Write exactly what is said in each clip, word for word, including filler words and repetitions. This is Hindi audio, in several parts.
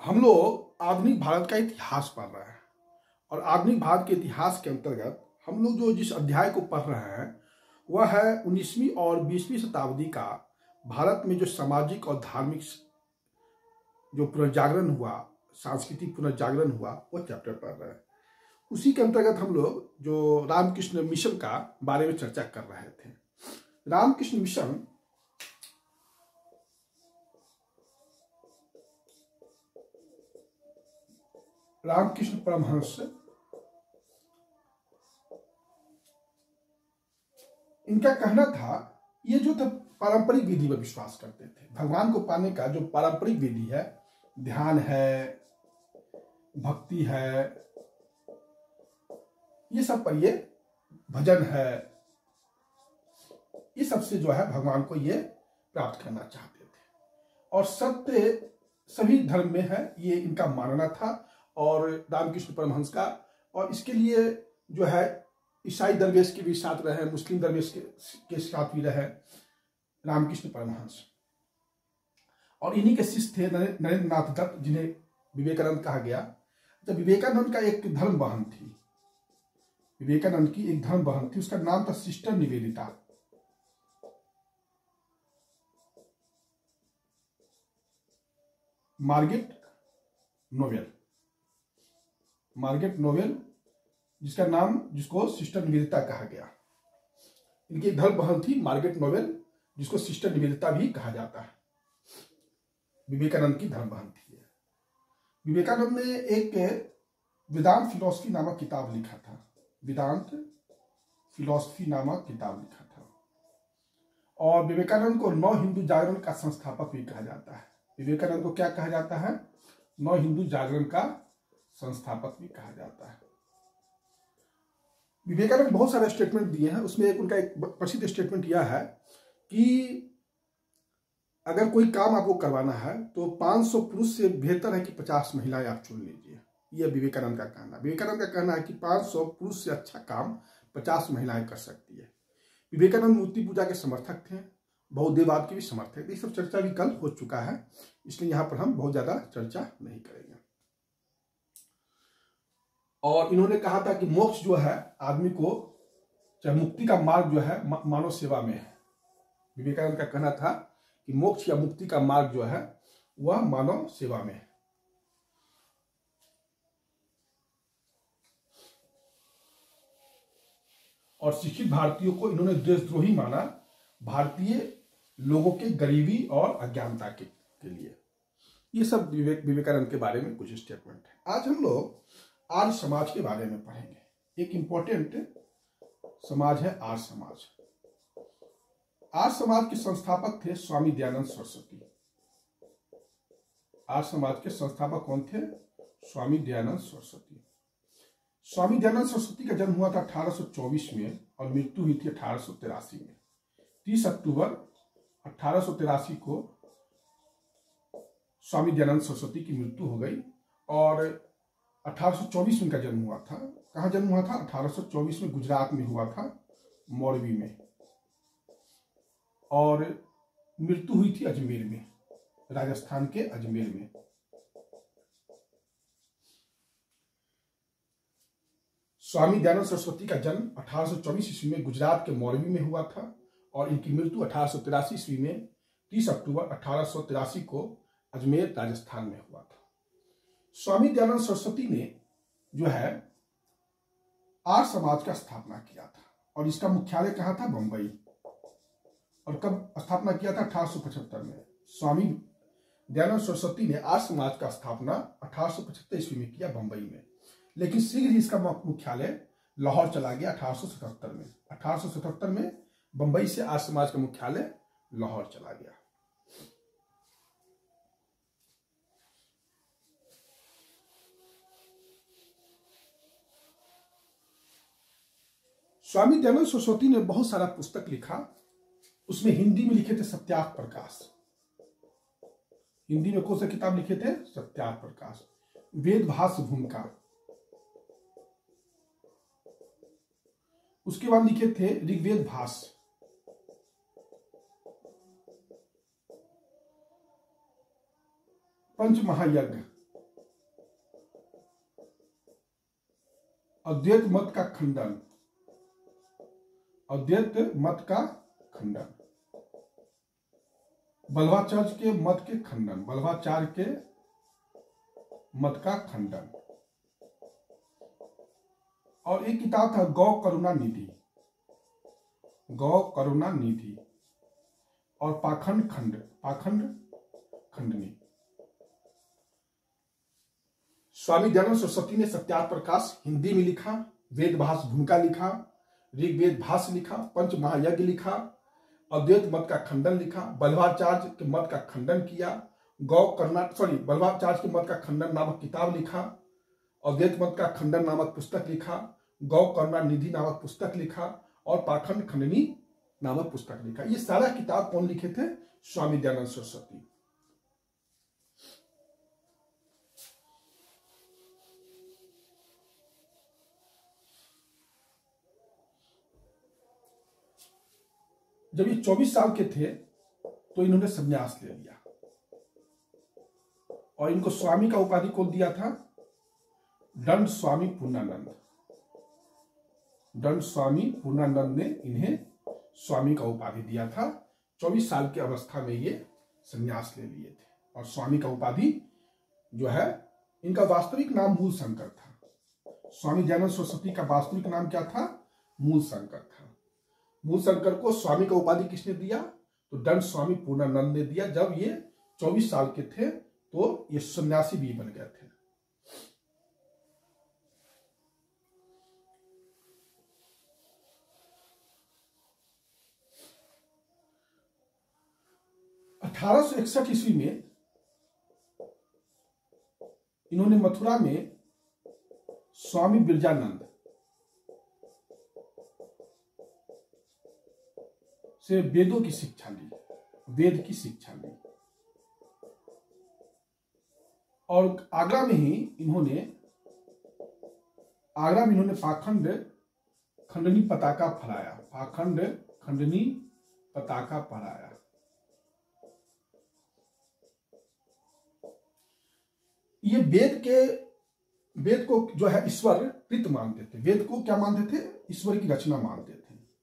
हम लोग आधुनिक भारत का इतिहास पढ़ रहे हैं और आधुनिक भारत के इतिहास के अंतर्गत हम लोग जो जिस अध्याय को पढ़ रहे हैं वह है उन्नीसवीं और बीसवीं शताब्दी का भारत में जो सामाजिक और धार्मिक जो पुनर्जागरण हुआ, सांस्कृतिक पुनर्जागरण हुआ, वो चैप्टर पढ़ रहे हैं। उसी के अंतर्गत हम लोग जो रामकृष्ण मिशन का बारे में चर्चा कर रहे थे। रामकृष्ण मिशन रामकृष्ण परमहंस इनका कहना था, ये जो था पारंपरिक विधि में विश्वास करते थे। भगवान को पाने का जो पारंपरिक विधि है, ध्यान है, भक्ति है, ये सब पर, ये भजन है, ये सबसे जो है भगवान को ये प्राप्त करना चाहते थे। और सत्य सभी धर्म में है, ये इनका मानना था। और रामकृष्ण परमहंस का, और इसके लिए जो है ईसाई दरवेश के भी साथ रहे, मुस्लिम दरवेश के, के साथ भी रहे रामकृष्ण परमहंस। और इन्हीं के शिष्य थे नरेंद्र नाथ दत्त, जिन्हें विवेकानंद कहा गया। जब विवेकानंद का एक धर्म बहन थी, विवेकानंद की एक धर्म बहन थी, उसका नाम था sister Nivedita. Margaret Noble, Margaret Noble, जिसका नाम, जिसको सिस्टर निवेदिता कहा गया। इनकी एक धर्म बहन थी मार्गरेट नोबेल, जिसको सिस्टर निवेदिता भी कहा जाता है। विवेकानंद की धर्म बहन थी। विवेकानंद ने एक वेदांत फिलॉसफी नामक किताब लिखा था, वेदांत फिलॉसफी नामक किताब लिखा था। और विवेकानंद को नौ हिंदू जागरण का संस्थापक भी कहा जाता है। विवेकानंद को क्या कहा जाता है? नौ हिंदू जागरण का संस्थापक भी कहा जाता है। विवेकानंद बहुत सारे स्टेटमेंट दिए हैं, उसमें एक उनका एक प्रसिद्ध स्टेटमेंट यह है कि अगर कोई काम आपको करवाना है तो पाँच सौ पुरुष से बेहतर है कि पचास महिलाएं आप चुन लीजिए। यह विवेकानंद का कहना विवेकानंद का कहना है कि पाँच सौ पुरुष से अच्छा काम पचास महिलाएं कर सकती है। विवेकानंद मूर्ति पूजा के समर्थक थे, बहुदेववाद के भी समर्थक थे। ये सब चर्चा भी कल हो चुका है, इसलिए यहाँ पर हम बहुत ज्यादा चर्चा नहीं करेंगे। और इन्होंने कहा था कि मोक्ष जो है आदमी को, चाहे मुक्ति का मार्ग जो है मानव सेवा में है। विवेकानंद का कहना था कि मोक्ष या मुक्ति का मार्ग जो है वह मानव सेवा में है। और शिक्षित भारतीयों को इन्होंने देशद्रोही माना, भारतीय लोगों के गरीबी और अज्ञानता के, के लिए। ये सब विवेक विवेकानंद के बारे में कुछ स्टेटमेंट है। आज हम लोग आर्य समाज के बारे में पढ़ेंगे। एक इंपॉर्टेंट समाज है आर्य समाज। आर्य समाज के संस्थापक थे स्वामी दयानंद सरस्वती। आर्य समाज के संस्थापक कौन थे? स्वामी दयानंद सरस्वती। स्वामी दयानंद सरस्वती का जन्म हुआ था अठारह सौ चौबीस में और मृत्यु हुई थी अठारह सौ तिरासी में। तीस अक्टूबर अठारह सौ तिरासी को स्वामी दयानंद सरस्वती की मृत्यु हो गई। और अठारह सौ चौबीस में इनका जन्म हुआ था। कहाँ जन्म हुआ था? अठारह सौ चौबीस में गुजरात में हुआ था, मौरवी में। और मृत्यु हुई थी अजमेर में, राजस्थान के अजमेर में। स्वामी दयानंद सरस्वती का जन्म अठारह सौ चौबीस ईस्वी में गुजरात के मौरवी में हुआ था और इनकी मृत्यु अठारह सौ तिरासी ईस्वी में तीस अक्टूबर अठारह सौ तिरासी को अजमेर राजस्थान में हुआ था। स्वामी दयानंद सरस्वती ने जो है आर्य समाज का स्थापना किया था और इसका मुख्यालय कहाँ था? बंबई। और कब स्थापना किया था? अठारह सौ पचहत्तर में। स्वामी दयानंद सरस्वती ने आर्य समाज का स्थापना अठारह सौ पचहत्तर ईस्वी में किया, बंबई में। लेकिन शीघ्र ही इसका मुख्यालय लाहौर चला गया अठारह सौ सतहत्तर में। अठारह सौ सतहत्तर में बंबई से आर्य समाज का मुख्यालय लाहौर चला गया। स्वामी दयानंद सरस्वती ने बहुत सारा पुस्तक लिखा। उसमें हिंदी में लिखे थे सत्यार्थ प्रकाश। हिंदी में कौन सा किताब लिखे थे? सत्यार्थ प्रकाश। वेद भाष्य भूमिका। उसके बाद लिखे थे ऋग्वेद भाष्य। पंच महायज्ञ, अद्वैत मत का खंडन, अद्वैत मत का खंडन, बल्लभाचार्य के मत के खंडन, बल्लभाचार्य के मत का खंडन। और एक किताब था गौ करुणा निधि, गौ करुणा निधि, और पाखंड खंड, पाखंड खंडनी। स्वामी दयानंद सरस्वती ने सत्यार्थ प्रकाश हिंदी में लिखा, वेद भाष भूमिका लिखा, ऋग्वेद भाष्य लिखा, पंच महायज्ञ लिखा, अद्वैत मत का खंडन लिखा, बल्लभाचार्य के मत का खंडन किया, गौ करुणा सॉरी बल्लभाचार्य के मत का खंडन नामक किताब लिखा, अद्वैत मत का खंडन नामक पुस्तक लिखा, गौ करुणा निधि नामक पुस्तक लिखा, और पाखंड खंडनी नामक पुस्तक लिखा। ये सारा किताब कौन लिखे थे? स्वामी दयानंद सरस्वती। जब ये चौबीस साल के थे तो इन्होंने संन्यास ले लिया, और इनको स्वामी का उपाधि कौन दिया था? दंड स्वामी पूर्णानंद। दंड स्वामी पूर्णानंद ने इन्हें स्वामी का उपाधि दिया था। चौबीस साल की अवस्था में ये संन्यास ले लिए थे, और स्वामी का उपाधि जो है, इनका वास्तविक नाम मूल शंकर था। स्वामी दयानंद सरस्वती का वास्तविक नाम क्या था? मूल शंकर था। मूल शंकर को स्वामी का उपाधि किसने दिया? तो दंड स्वामी पूर्णानंद ने दिया। जब ये चौबीस साल के थे तो ये सन्यासी भी बन गए थे। अठारह सौ इकसठ ईस्वी में इन्होंने मथुरा में स्वामी बिरजानंद से वेदों की शिक्षा ली, वेद की शिक्षा ली। और आगरा में ही इन्होंने आगरा में इन्होंने पाखंड खंडनी पताका फहराया, पाखंड खंडनी पताका फहराया। ये वेद के वेद को जो है ईश्वर कृत मानते थे। वेद को क्या मानते थे? ईश्वर की रचना मानते थे,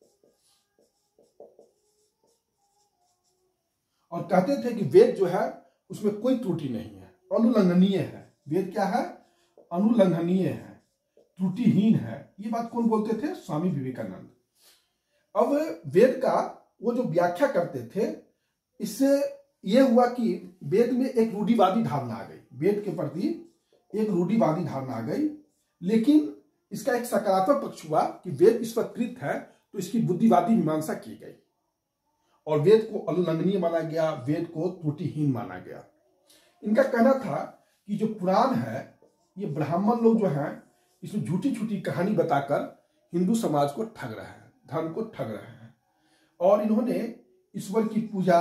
और कहते थे कि वेद जो है उसमें कोई त्रुटि नहीं है, अनुलंघनीय है। वेद क्या है? अनुलंघनीय है, त्रुटिहीन है। ये बात कौन बोलते थे? स्वामी विवेकानंद। अब वेद का वो जो व्याख्या करते थे, इससे यह हुआ कि वेद में एक रूढ़िवादी धारणा आ गई, वेद के प्रति एक रूढ़िवादी धारणा आ गई। लेकिन इसका एक सकारात्मक पक्ष हुआ कि वेद ईश्वरकृत है, तो इसकी बुद्धिवादी मीमांसा की गई, और वेद को अनुलंघनीय माना गया, वेद को त्रुटिहीन माना गया। इनका कहना था कि जो पुराण है, ये ब्राह्मण लोग जो हैं इसमें झूठी झूठी कहानी बताकर हिंदू समाज को ठग रहे हैं, धर्म को ठग रहे हैं। और इन्होंने ईश्वर की पूजा,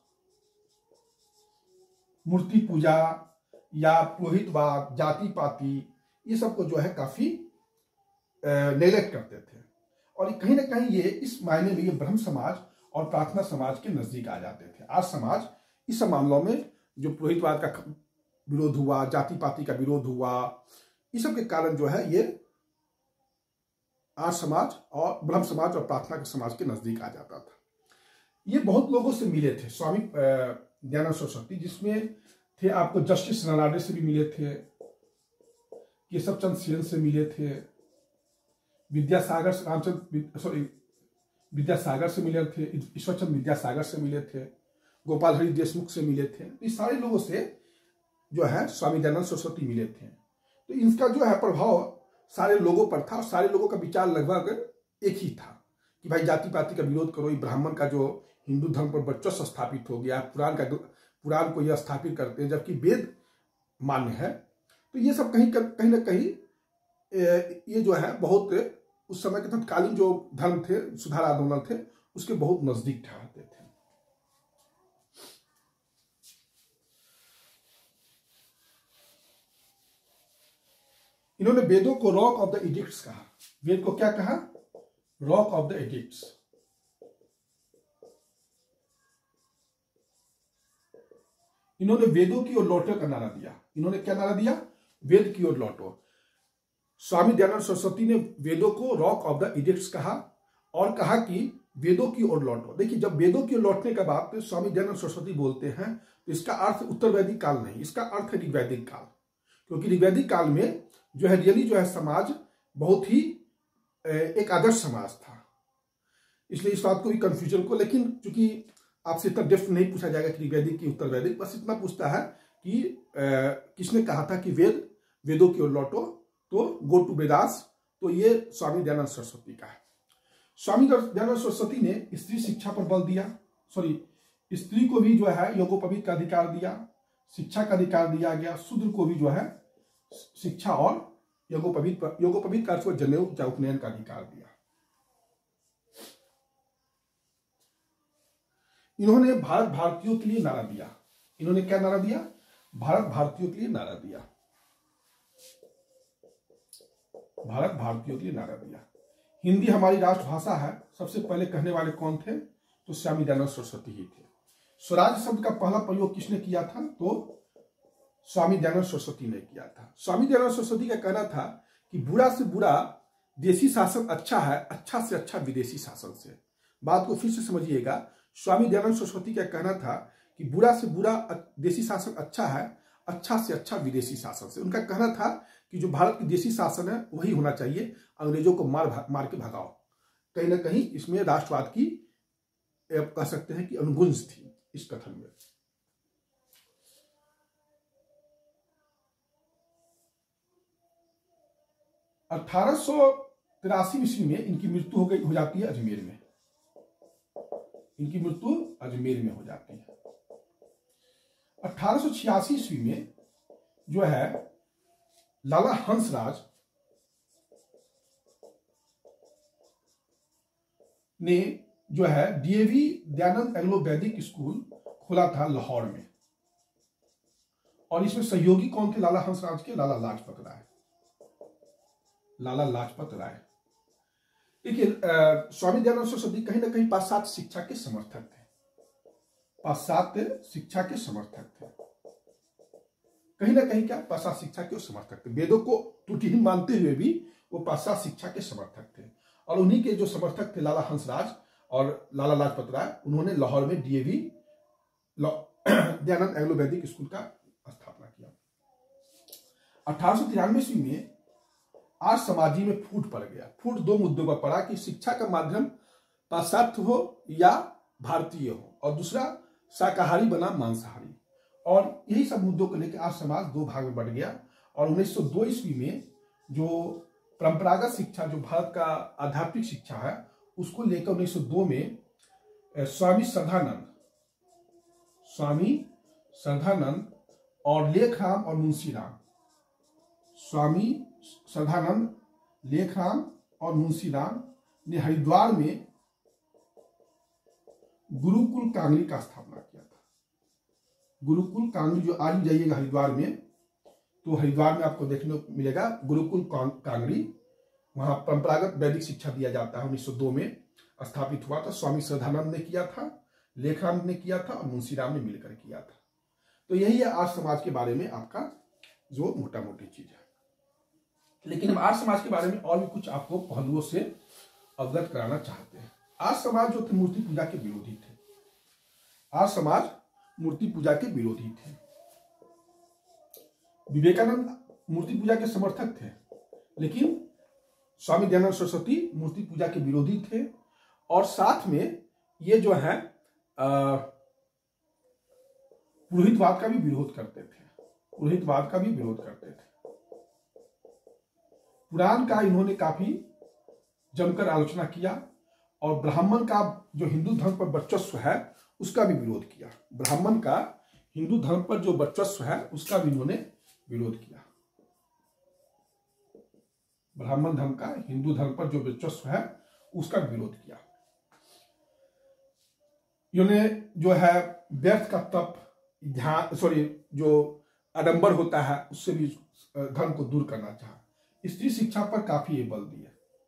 मूर्ति पूजा या पुरोहितवाद, जाति पाति, ये सब को जो है काफी नेग्लेक्ट करते थे। और कहीं ना कहीं ये इस मायने में ये ब्रह्म समाज और प्रार्थना समाज के नजदीक आ जाते थे। आज समाज इस मामलों में जो पुरोहितवाद का विरोध हुआ, जाति पाति का विरोध हुआ, इस सब के कारण जो है ये आज समाज और ब्रह्म समाज और प्रार्थना के समाज के नजदीक आ जाता था। ये बहुत लोगों से मिले थे स्वामी दयानंद सरस्वती, जिसमें थे आपको जस्टिस नलाडे से भी मिले थे, केशव चंद्र सेन से मिले थे, विद्यासागर से रामचंद्र सॉरी विद्यासागर से मिले थे, ईश्वरचंद्र विद्यासागर से मिले थे, गोपाल हरि देशमुख से मिले थे। इस सारे लोगों से जो है स्वामी दयानंद सरस्वती मिले थे। तो इनका जो है प्रभाव सारे लोगों पर था, और सारे लोगों का विचार लगभग एक ही था कि भाई जाति पाति का विरोध करो। ब्राह्मण का जो हिंदू धर्म पर वर्चस्व स्थापित हो गया, पुराण का पुराण को यह स्थापित करते हैं, जबकि वेद मान्य है। तो ये सब कहीं कहीं ना कहीं ये जो है बहुत उस समय के तत्कालीन जो धर्म थे, सुधार आंदोलन थे, उसके बहुत नजदीक ठहरते थे। इन्होंने वेदों को रॉक ऑफ द एडिक्ट्स कहा। वेद को क्या कहा? Rock of the addicts. इन्होंने वेदों की ओर लौटो का नारा दिया। इन्होंने क्या नारा दिया? वेद की ओर लौटो। स्वामी दयानंद सरस्वती ने वेदों को रॉक ऑफ द इडिक्ट्स कहा और कहा कि वेदों की ओर लौटो। देखिए, जब वेदों की ओर लौटने का बात तो स्वामी दयानंद सरस्वती बोलते हैं तो इसका अर्थ उत्तर वैदिक काल नहीं, इसका अर्थ है ऋग्वैदिक काल, क्योंकि ऋग्वैदिक काल में जो है रियली जो है समाज बहुत ही एक आदर्श समाज था। इसलिए इस बात को भी कंफ्यूजन को, लेकिन चूंकि आपसे इतना डेप्थ नहीं पूछा जाएगा कि ऋग्वैदिक की उत्तर वैदिक, बस इतना पूछता है कि किसने कहा था कि वेद वेदों की ओर लौटो, तो गो टू वेदास, तो ये स्वामी दयानंद सरस्वती का है। स्वामी दयानंद सरस्वती ने स्त्री शिक्षा पर बल दिया, सॉरी स्त्री को भी जो है यज्ञोपवीत का अधिकार दिया, शिक्षा का अधिकार दिया गया, शूद्र को भी जो है शिक्षा और यज्ञोपवीत यज्ञोपवीत का जनेऊ या उपनयन का अधिकार दिया। इन्होंने भारत भारतीयों के लिए नारा दिया। इन्होंने क्या नारा दिया? भारत भारतीयों के लिए नारा दिया। भारत भारतीयों के लिए नारा दिया। हिंदी हमारी राष्ट्रभाषा है, सबसे पहले कहने वाले कौन थे? तो स्वामी दयानंद सरस्वती ही थे। स्वराज शब्द का पहला प्रयोग किसने किया था? तो स्वामी दयानंद सरस्वती ने किया था। स्वामी दयानंद सरस्वती का कहना था कि बुरा से बुरा देशी शासन अच्छा है, अच्छा से अच्छा विदेशी शासन से। बात को फिर से समझिएगा, स्वामी दयानंद सरस्वती का कहना था कि बुरा से बुरा देशी शासन अच्छा है, अच्छा से अच्छा विदेशी शासन से। उनका कहना था कि जो भारत की देशी शासन है वही होना चाहिए, अंग्रेजों को मार मार के भगाओ। कहीं ना कहीं इसमें राष्ट्रवाद की कह सकते हैं कि अनुगुंज थी इस कथन में। अठारह सौ तिरासी ईस्वी में इनकी मृत्यु हो गई हो जाती है अजमेर में। इनकी मृत्यु अजमेर में हो जाती है। अठारह सौ छियासी ईस्वी में जो है लाला हंसराज ने जो है DAV Dayanand Anglo Vedic school खोला था लाहौर में, और इसमें सहयोगी कौन थे लाला हंसराज के? लाला लाजपत राय। लाला लाजपत राय। देखिए, स्वामी दयानंद सरस्वती कहीं ना कहीं पाश्चात्य शिक्षा के समर्थक थे। पाश्चात्य शिक्षा के समर्थक थे, कहीं ना कहीं क्या पाश्चात्य शिक्षा के समर्थक थे। वेदों को त्रुटिहीन मानते हुए भी वो पाश्चात्य शिक्षा के समर्थक थे, और उन्हीं के जो समर्थक थे लाला हंसराज और लाला लाजपत राय, उन्होंने लाहौर में DAV Dayanand Anglo Vedic school का स्थापना किया। अठारह सौ तिरानवे ईस्वी में आज समाजी में फूट पड़ गया। फूट दो मुद्दों पर पड़ा कि शिक्षा का माध्यम पाश्चात्य हो या भारतीय हो, और दूसरा शाकाहारी बना मांसाहारी, और यही सब मुद्दों को लेकर आज समाज दो भाग में बढ़ गया। और उन्नीस सौ दो ईस्वी में जो परंपरागत शिक्षा, जो भारत का आध्यात्मिक शिक्षा है, उसको लेकर उन्नीस सौ दो में स्वामी श्रद्धानंद स्वामी श्रद्धानंद और लेखराम और मुंशीराम स्वामी श्रद्धानंद, लेखराम और मुंशीराम ने हरिद्वार में गुरुकुल कांगड़ी का स्थापना किया था। गुरुकुल कांगड़ी, जो आज भी जाइएगा हरिद्वार में तो हरिद्वार में आपको देखने को मिलेगा गुरुकुल कांगड़ी। वहां परंपरागत वैदिक शिक्षा दिया जाता है। उन्नीस सौ दो में स्थापित हुआ था। स्वामी श्रद्धानंद ने किया था, लेखराम ने किया था और मुंशीराम ने मिलकर किया था। तो यही है आज समाज के बारे में आपका जो मोटा मोटी चीज है। लेकिन हम आज समाज के बारे में और भी कुछ आपको पहलुओं से अवगत कराना चाहते हैं। आज समाज जो थे मूर्ति पूजा के विरोधी थे। आज समाज मूर्ति पूजा के विरोधी थे। विवेकानंद मूर्ति पूजा के समर्थक थे, लेकिन स्वामी दयानंद सरस्वती मूर्ति पूजा के विरोधी थे, और साथ में ये जो है पुरोहितवाद का भी विरोध करते थे। पुरोहितवाद का भी विरोध करते थे। पुराण का इन्होंने काफी जमकर आलोचना किया, और ब्राह्मण का जो हिंदू धर्म पर वर्चस्व है उसका भी विरोध किया। ब्राह्मण का हिंदू धर्म पर जो वर्चस्व है उसका भी इन्होंने विरोध किया। ब्राह्मण धर्म का हिंदू धर्म पर जो वर्चस्व है उसका विरोध किया। इन्होंने जो है व्यर्थ का तप, ध्यान, सॉरी जो आडंबर होता है उससे भी धर्म को दूर करना चाहा। स्त्री शिक्षा पर काफी ये बल दिए।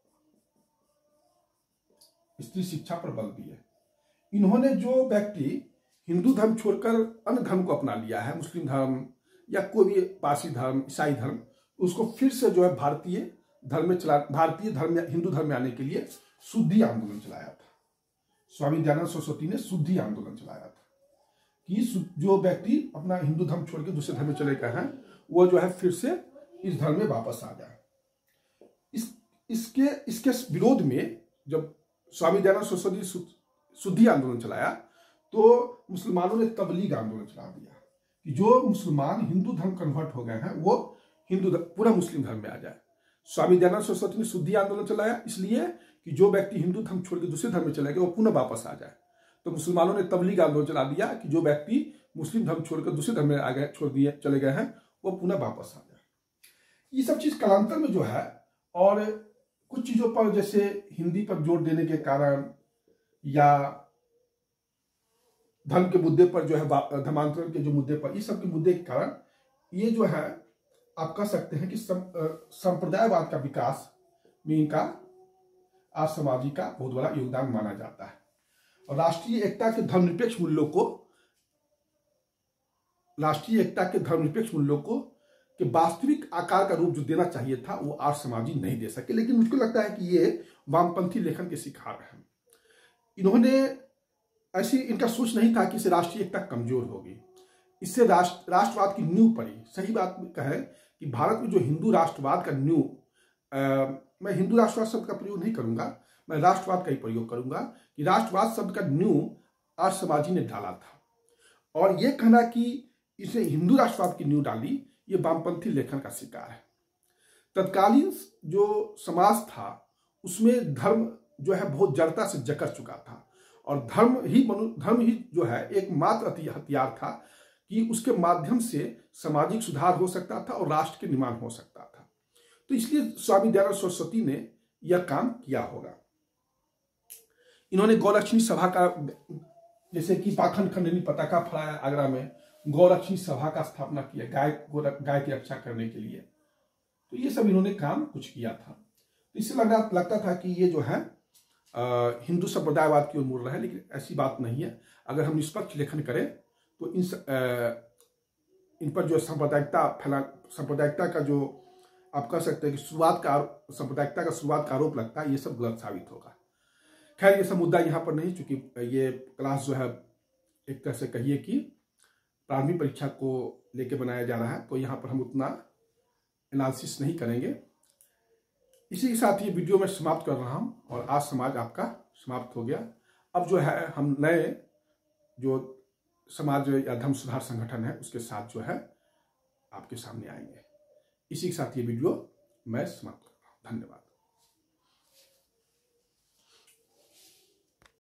स्त्री शिक्षा पर बल दिए। इन्होंने जो व्यक्ति हिंदू धर्म छोड़कर अन्य धर्म को अपना लिया है, मुस्लिम धर्म या कोई भी पारसी धर्म, ईसाई धर्म, उसको फिर से जो है भारतीय धर्म में चला भारतीय धर्म में हिंदू धर्म में आने के लिए शुद्धि आंदोलन चलाया था। स्वामी दयानंद सरस्वती ने शुद्धि आंदोलन चलाया था कि जो व्यक्ति अपना हिंदू धर्म छोड़ के दूसरे धर्म में चले गए हैं वो जो है फिर से इस धर्म में वापस आ जाए। इस इसके इसके विरोध में जब स्वामी दयानंद सरस्वती शुद्धि आंदोलन चलाया तो मुसलमानों ने तबलीग आंदोलन चला दिया कि जो मुसलमान हिंदू धर्म कन्वर्ट हो गए हैं वो हिंदू पूरा मुस्लिम धर्म में आ जाए। स्वामी दयानंद सरस्वती ने शुद्धि आंदोलन चलाया इसलिए कि जो व्यक्ति हिंदू धर्म छोड़ के दूसरे धर्म में चले गए वो पुनः वापस आ जाए। तो मुसलमानों ने तबलीग आंदोलन चला दिया कि जो व्यक्ति मुस्लिम धर्म छोड़कर दूसरे धर्म में आ गए छोड़ दिए चले गए हैं वो पुनः वापस आ जाए। ये सब चीज कालांतर में जो है और कुछ चीजों पर जैसे हिंदी पर जोर देने के कारण या धर्म के मुद्दे पर जो है धर्मांतरण के जो मुद्दे पर ये सब के मुद्दे के कारण ये जो है आप कह सकते हैं कि संप्रदायवाद का विकास में इनका आज समाजी का बहुत बड़ा योगदान माना जाता है। और राष्ट्रीय एकता के धर्मनिरपेक्ष मूल्यों को राष्ट्रीय एकता के धर्मनिरपेक्ष मूल्यों को कि वास्तविक आकार का रूप जो देना चाहिए था वो आज समाजी नहीं दे सके। लेकिन मुझको लगता है कि ये वामपंथी लेखन के शिकार हैं। इन्होंने ऐसी इनका सोच नहीं था कि इससे राष्ट्रीय एकता कमजोर होगी, इससे राष्ट्र राष्ट्रवाद की नींव पड़ी। सही बात कहे कि भारत में जो हिंदू राष्ट्रवाद का नींव, मैं हिंदू राष्ट्रवाद शब्द का प्रयोग नहीं करूंगा, मैं राष्ट्रवाद का ही प्रयोग करूंगा कि राष्ट्रवाद शब्द का नींव आज समाजी ने डाला था। और ये कहना कि इसने हिंदू राष्ट्रवाद की नींव डाली ये वामपंथी लेखन का शिकार है। तत्कालीन जो समाज था उसमें धर्म जो है बहुत जड़ता से जकड़ चुका था और धर्म ही मनु धर्म ही जो है एकमात्र हथियार था कि उसके माध्यम से सामाजिक सुधार हो सकता था और राष्ट्र के निर्माण हो सकता था। तो इसलिए स्वामी दयानंद सरस्वती ने यह काम किया होगा। इन्होंने गौलक्ष्मी सभा का, जैसे कि पाखंड खंडनी पताका फहराया आगरा में, गौलक्ष्मी सभा का स्थापना किया गाय गाय की रक्षा करने के लिए। तो ये सब इन्होंने काम कुछ किया था। तो इससे लग रहा लगता था कि ये जो है आ, हिंदू संप्रदायवाद की ओर मुड़ रहा है, लेकिन ऐसी बात नहीं है। अगर हम निष्पक्ष लेखन करें तो इन आ, इन पर जो सांप्रदायिकता फैला सांप्रदायिकता का जो आप कह सकते हैं कि शुरुआत का सांप्रदायिकता का शुरुआत का आरोप लगता है, ये सब गलत साबित होगा। खैर ये सब मुद्दा यहाँ पर नहीं, चूंकि ये क्लास जो है एक तरह से कहिए कि प्रारंभिक परीक्षा को लेके बनाया जा रहा है, तो यहाँ पर हम उतना एनालिसिस नहीं करेंगे। इसी के साथ ये वीडियो मैं समाप्त कर रहा हूँ और आज समाज आपका समाप्त हो गया। अब जो है हम नए जो समाज या धर्म सुधार संगठन है उसके साथ जो है आपके सामने आएंगे। इसी के साथ ये वीडियो मैं समाप्त कर रहा हूँ। धन्यवाद।